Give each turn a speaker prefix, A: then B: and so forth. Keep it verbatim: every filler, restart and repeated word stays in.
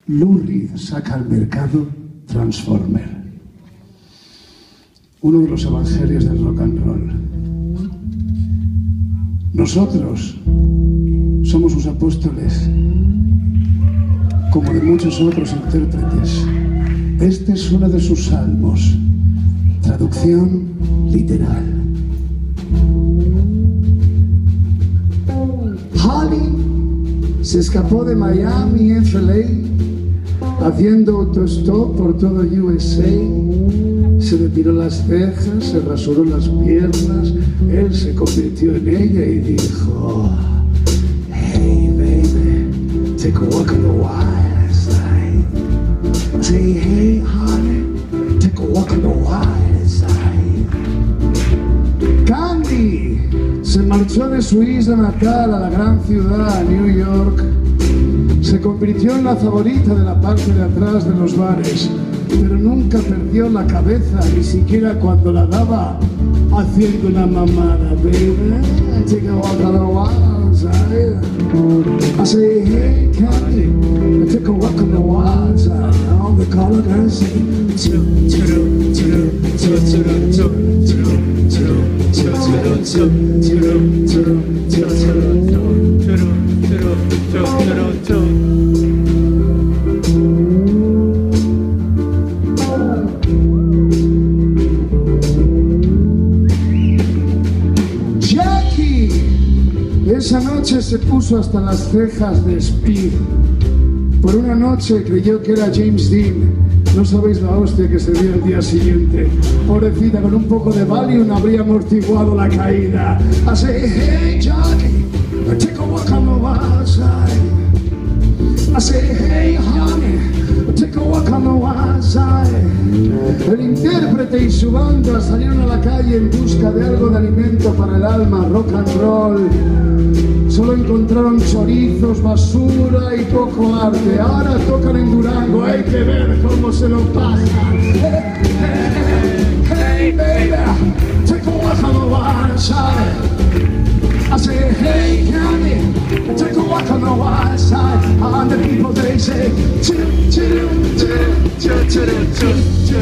A: Lou Reed saca al mercado Transformer, uno de los evangelios del rock and roll. Nosotros somos sus apóstoles, como de muchos otros intérpretes. Este es uno de sus salmos, traducción literal. Holly se escapó de Miami, F L A, haciendo autostop por todo U S A. Se depiló las cejas, se rasuró las piernas. Él se convirtió en ella y dijo: Hey baby, take a walk on the wild side. Say hey honey, take a walk on the wild side. Candy se marchó de su isla natal a la gran ciudad, New York. Se convirtió en la favorita de la parte de atrás de los bares, pero nunca perdió la cabeza, ni siquiera cuando la daba haciendo una mamada. Baby, take a walk on the wild side. I say, hey, Candy, take a walk on the wild side. All the color girls say, choo, choo, choo, choo, choo, choo, choo, choo, choo, choo, choo, choo, choo, choo, choo, choo. Esa noche se puso hasta las cejas de Speed. Por una noche creyó que era James Dean. No sabéis la hostia que se dio el día siguiente. Pobrecita, con un poco de Valium habría amortiguado la caída. I say, hey Johnny, take a walk on the wild side. I say, hey honey, take a walk on the wild side. El intérprete y su banda salieron a la calle en busca de algo de alimento para el alma, rock and roll. Solo encontraron chorizos, basura y poco arte. Ahora tocan en Durango, hay que ver cómo se lo pasan. Hey, hey, hey, baby, take a walk on the wild side. I say, hey, Candy, take a walk on the wild side. And the people, they say, choo, choo, choo, choo, choo, choo, choo.